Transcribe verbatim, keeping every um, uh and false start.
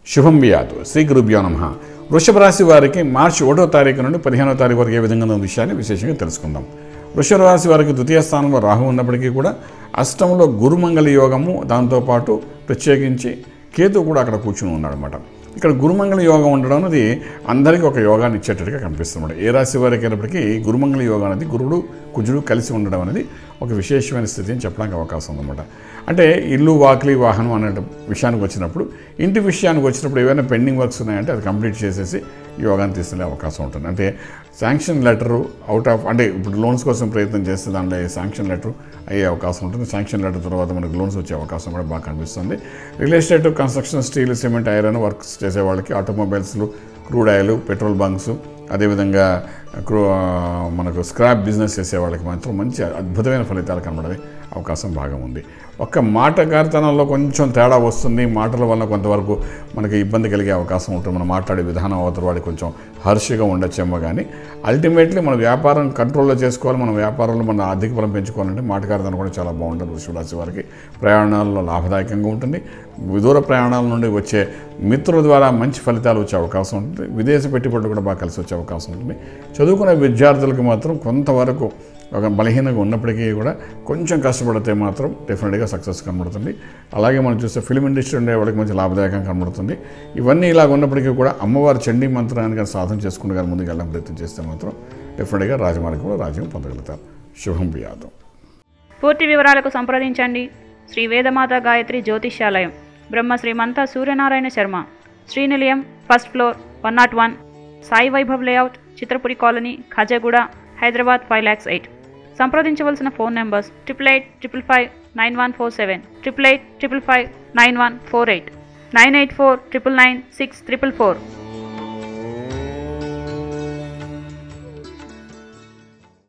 శుభం వ్యాధు శ్రీ గురుభ్యో నమః. వృషభ రాశి వారికి మార్చి ఒకటో తారీఖు నుండి పదిహేనో తారీఖు వరకు ఏ విధంగా ఉన్న విషయాన్ని విశేషంగా తెలుసుకుందాం. వృషభ రాశి వారికి ద్వితీయ స్థానంలో రాహు ఉన్నప్పటికీ కూడా అష్టంలో గురుమంగళ యోగము, దాంతోపాటు ప్రత్యేకించి కేతు కూడా అక్కడ కూర్చుని ఉన్నాడు అనమాట. ఇక్కడ గురుమంగళ యోగం ఉండడం అనేది అందరికీ ఒక యోగాన్ని ఇచ్చేటట్టుగా కనిపిస్తుంది. ఏ రాశి వారికి అయినప్పటికీ గురుమంగళ యోగం అనేది గురుడు కుజుడు కలిసి ఉండడం అనేది ఒక విశేషమైన స్థితి అని చెప్పడానికి అవకాశం ఉందన్నమాట. అంటే ఇల్లు వాకిలి వాహనం అనే విషయానికి వచ్చినప్పుడు, ఇంటి విషయానికి వచ్చినప్పుడు ఏవైనా పెండింగ్ వర్క్స్ ఉన్నాయంటే అది కంప్లీట్ చేసేసి యోగాన్ని తీసుకునే అవకాశం ఉంటుంది. అంటే శాంక్షన్ లెటరు అవుట్ ఆఫ్, అంటే ఇప్పుడు లోన్స్ కోసం ప్రయత్నం చేస్తే దాంట్లో శాంక్షన్ లెటర్ అయ్యే అవకాశం ఉంటుంది. శాంక్షన్ లెటర్ తర్వాత మనకు లోన్స్ వచ్చే అవకాశం కూడా బాగా కనిపిస్తుంది. Real estate, construction, steel, cement, iron works చేసే వాళ్ళకి, ఆటోమొబైల్స్లు, క్రూడ్ ఆయిల్, పెట్రోల్ బంక్స్, అదేవిధంగా క్రూ మనకు స్క్రాప్ బిజినెస్ చేసే వాళ్ళకి మాత్రం మంచి అద్భుతమైన ఫలితాలు కనబడే అవకాశం బాగా ఉంది. ఒక్క మాటగారితనంలో కొంచెం తేడా వస్తుంది. మాటల వల్ల కొంతవరకు మనకి ఇబ్బంది కలిగే అవకాశం ఉంటుంది. మనం మాట్లాడే విధానం అవతల వాడికి కొంచెం హర్షగా ఉండొచ్చేమో, కానీ అల్టిమేట్లీ మన వ్యాపారం కంట్రోల్లో చేసుకోవాలి. మన వ్యాపారంలో మన ఆర్థిక బలం పెంచుకోవాలంటే మాటగారితనం కూడా చాలా బాగుంటుంది. వృషభ రాశి వారికి ప్రయాణాల్లో లాభదాయకంగా ఉంటుంది. విదూర ప్రయాణాల నుండి వచ్చే మిత్రుల ద్వారా మంచి ఫలితాలు వచ్చే అవకాశం ఉంటుంది. విదేశ పెట్టుబడులు కూడా బాగా కలిసి వచ్చే అవకాశం ఉంటుంది. చదువుకునే విద్యార్థులకు మాత్రం కొంతవరకు ఒక బలహీనంగా ఉన్నప్పటికీ కూడా కొంచెం కష్టపడితే మాత్రం డెఫినెట్గా సక్సెస్ కనబడుతుంది. అలాగే మనం చూస్తే ఫిలిం ఇండస్ట్రీ ఉండే వాళ్ళకి మంచి లాభదాయకం కనబడుతుంది. ఇవన్నీ ఇలాగ ఉన్నప్పటికీ కూడా అమ్మవారి చండీ మంత్రాన్ని కానీ సాధన చేసుకుని కానీ ముందుకు వెళ్ళడం ప్రయత్నం చేస్తే మాత్రం డెఫినెట్గా రాజమార్గంలో రాజ్యం పొందగలుగుతారు. శుభం వ్యాధం. పూర్తి వివరాలకు సంప్రదించండి Shri Vedamata Gayatri Jyotishyalayam, Brahma Srimantha Suryanarayana Sharma, Srinilayam, first floor, one nought one, Sai Vaibhav layout, Chitrapuri colony, Khajaguda, Hyderabad five lakhs eight. సంప్రదించవలసిన phone numbers triple eight triple five nine one four seven, triple eight triple five nine one four eight, nine eight four triple nine six triple four.